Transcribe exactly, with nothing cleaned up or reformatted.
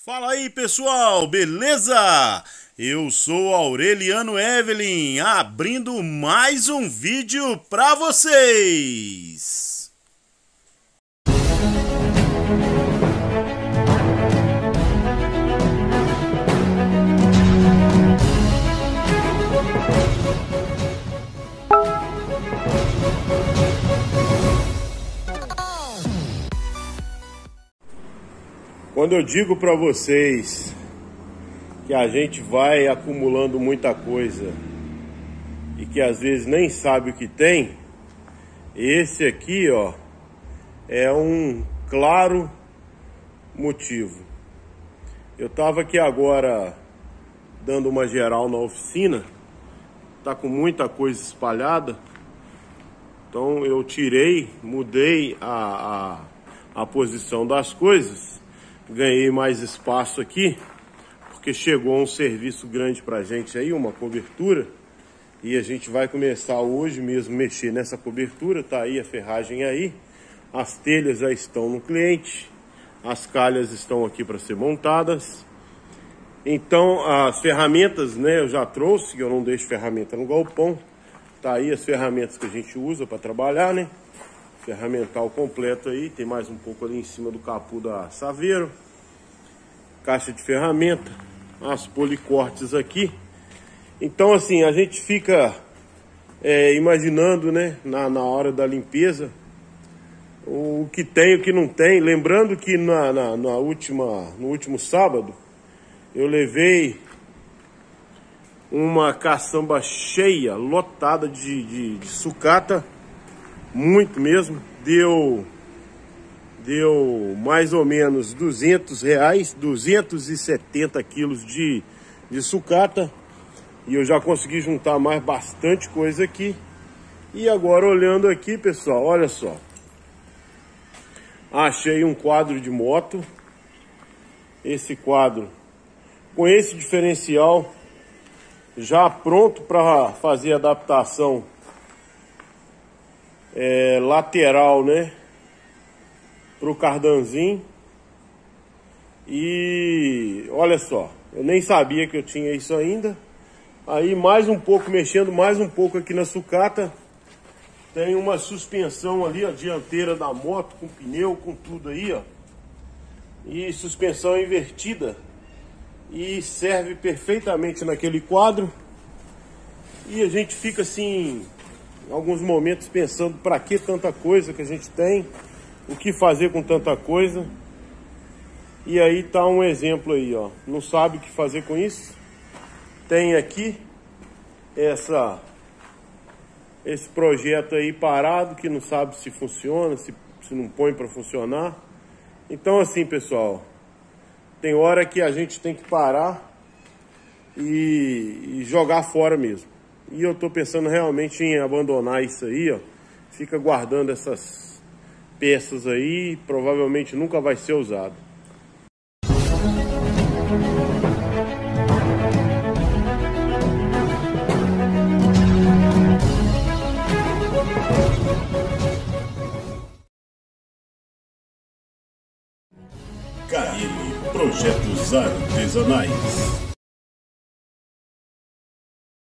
Fala aí, pessoal, beleza? Eu sou Aureliano Evelyn, abrindo mais um vídeo para vocês. Quando eu digo para vocês que a gente vai acumulando muita coisa e que às vezes nem sabe o que tem, esse aqui, ó, é um claro motivo. Eu tava aqui agora dando uma geral na oficina, tá com muita coisa espalhada, então eu tirei, mudei a, a, a posição das coisas. Ganhei mais espaço aqui, porque chegou um serviço grande pra gente aí, uma cobertura. E a gente vai começar hoje mesmo mexer nessa cobertura, tá aí a ferragem aí. As telhas já estão no cliente, as calhas estão aqui para ser montadas. Então as ferramentas, né, eu já trouxe, que eu não deixo ferramenta no galpão. Tá aí as ferramentas que a gente usa para trabalhar, né? Ferramental completo aí, tem mais um pouco ali em cima do capô da Saveiro. Caixa de ferramenta, as policortes aqui. Então assim, a gente fica é, imaginando, né, na, na hora da limpeza, o que tem, o que não tem. Lembrando que na, na, na última, no último sábado, eu levei uma caçamba cheia, lotada de, de, de sucata. Muito mesmo, deu, deu mais ou menos duzentos reais, duzentos e setenta quilos de, de sucata. E eu já consegui juntar mais bastante coisa aqui. E agora olhando aqui, pessoal, olha só. Achei um quadro de moto. Esse quadro com esse diferencial já pronto para fazer a adaptação É, lateral, né, pro cardanzinho. E olha só, eu nem sabia que eu tinha isso ainda. Aí mais um pouco, mexendo mais um pouco aqui na sucata, tem uma suspensão ali, a dianteira da moto, com pneu, com tudo aí, ó. E suspensão invertida, e serve perfeitamente naquele quadro. E a gente fica assim, em alguns momentos, pensando para que tanta coisa que a gente tem, o que fazer com tanta coisa. E aí tá um exemplo aí, ó. Não sabe o que fazer com isso? Tem aqui essa esse projeto aí parado, que não sabe se funciona, se, se não põe para funcionar. Então assim, pessoal, tem hora que a gente tem que parar e, e jogar fora mesmo. E eu tô pensando realmente em abandonar isso aí, ó. Fica guardando essas peças aí, provavelmente nunca vai ser usado. Carille Projetos Artesanais.